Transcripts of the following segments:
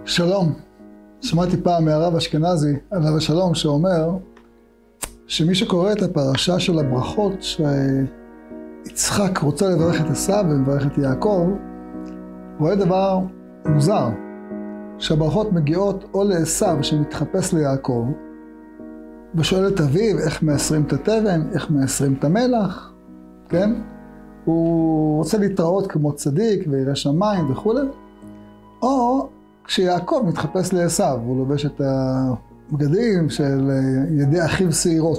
שלום. שמעתי פעם מהרב אשכנזי, עליו השלום, שאומר שמי שקורא את הפרשה של הברכות שיצחק רוצה לברך את עשיו ומברך את יעקב, רואה דבר מוזר, שהברכות מגיעות או לעשיו שמתחפש ליעקב ושואל את אביו איך מאסרים את התבן, איך מאסרים את המלח, כן? הוא רוצה להתראות כמו צדיק וירא שמיים וכו'. או כשיעקב מתחפש לעשיו, הוא לובש את הבגדים של ידי אחיו שעירות.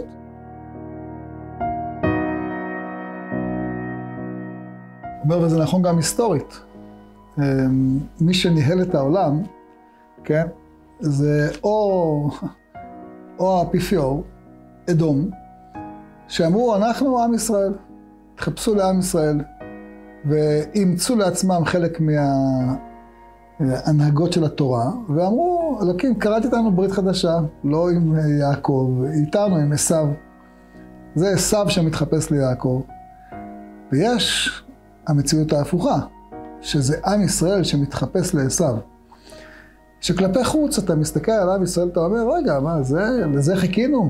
אומר, וזה נכון גם היסטורית. מי שניהל את העולם, כן, זה או האפיפיור, אדום, שאמרו, אנחנו עם ישראל, תחפשו לעם ישראל, ואימצו לעצמם חלק מההנהגות של התורה, ואמרו, אלוקים, קראתי איתנו ברית חדשה, לא עם יעקב, איתנו, עם עשיו. זה עשיו שמתחפש ליעקב. ויש המציאות ההפוכה, שזה עם ישראל שמתחפש לעשיו. שכלפי חוץ אתה מסתכל עליו ישראל, אתה אומר, רגע, מה, לזה חיכינו?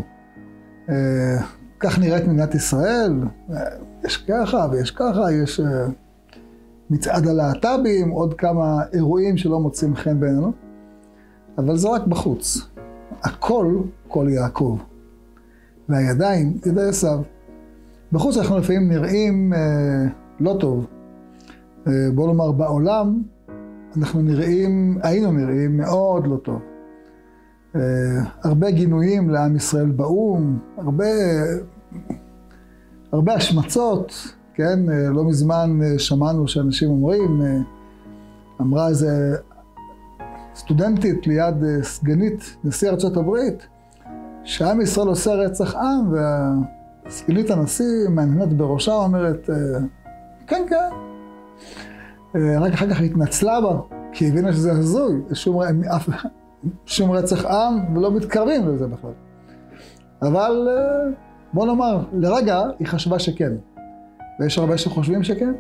כך נראית מדינת ישראל, יש ככה ויש ככה, יש מצעד הלהט"בים, עוד כמה אירועים שלא מוצאים חן בעינינו, אבל זה רק בחוץ. הכל, כל יעקב, והידיים, ידי עשיו. בחוץ אנחנו לפעמים נראים לא טוב. בוא נאמר, בעולם היינו נראים מאוד לא טוב. הרבה גינויים לעם ישראל באום, הרבה השמצות, כן? לא מזמן שמענו שאנשים אומרים, אמרה איזה סטודנטית ליד סגנית נשיא ארצות הברית, שעם ישראל עושה רצח עם, והסגנית הנשיא מעניינת בראשה אומרת, כן, כן. רק אחר כך התנצלה בה, כי הבינה שזה הזוי, שום רצח עם, ולא מתקרבים לזה בכלל. אבל בוא נאמר, לרגע היא חשבה שכן. ויש הרבה שחושבים שכן.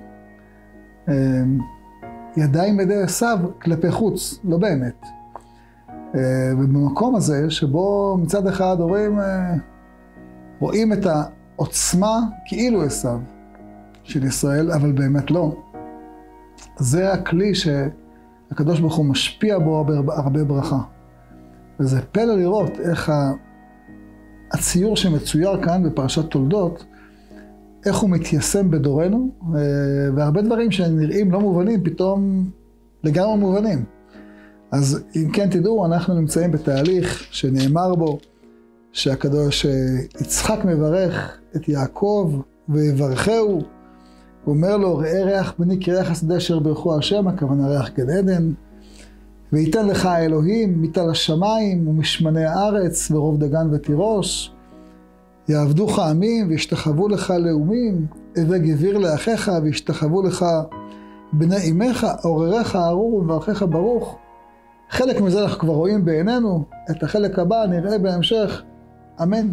ידיים ידי עשיו כלפי חוץ, לא באמת. ובמקום הזה, שבו מצד אחד רואים את העוצמה כאילו עשיו של ישראל, אבל באמת לא. זה הכלי שהקדוש ברוך הוא משפיע בו הרבה ברכה. וזה פלא לראות איך הציור שמצויר כאן בפרשת תולדות, איך הוא מתיישם בדורנו, והרבה דברים שנראים לא מובנים, פתאום לגמרי מובנים. אז אם כן תדעו, אנחנו נמצאים בתהליך שנאמר בו, שהקדוש יצחק מברך את יעקב ויברכהו, הוא אומר לו, ראה ריח בני כריח השדה אשר ברכו השם, הכוונה ריח גן עדן, וייתן לך האלוהים מטל השמיים ומשמני הארץ ורוב דגן ותירוש, יעבדוך עמים וישתחוו לך לאומים, הווה גביר לאחיך וישתחוו לך בני אמך, עורריך ארור וברכך ברוך. חלק מזה אנחנו כבר רואים בעינינו, את החלק הבא נראה בהמשך. אמן.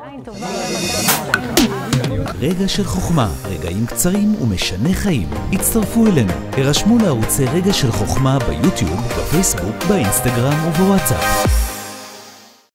רגע של חוכמה, רגעים קצרים ומשנה חיים. הצטרפו אלינו, הרשמו לערוצי רגע של חוכמה ביוטיוב, בפייסבוק, באינסטגרם ובוואטסאפ.